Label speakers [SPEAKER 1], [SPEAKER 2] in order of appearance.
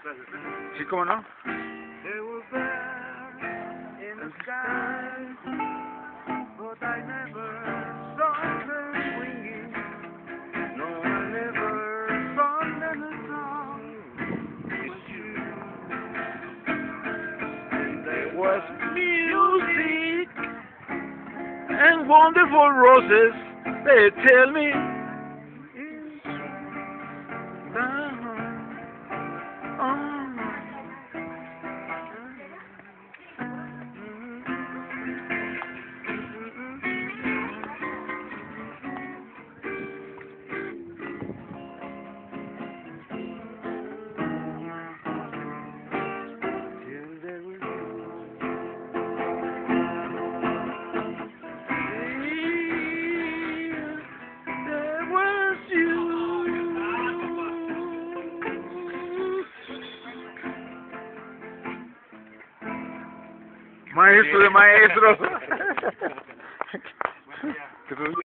[SPEAKER 1] Sí, ¿cómo no?
[SPEAKER 2] They were there in the sky, but I never saw them winging. No, I never sung them a song with you. And there
[SPEAKER 1] Was music and wonderful roses. They tell me. Maestro de maestros.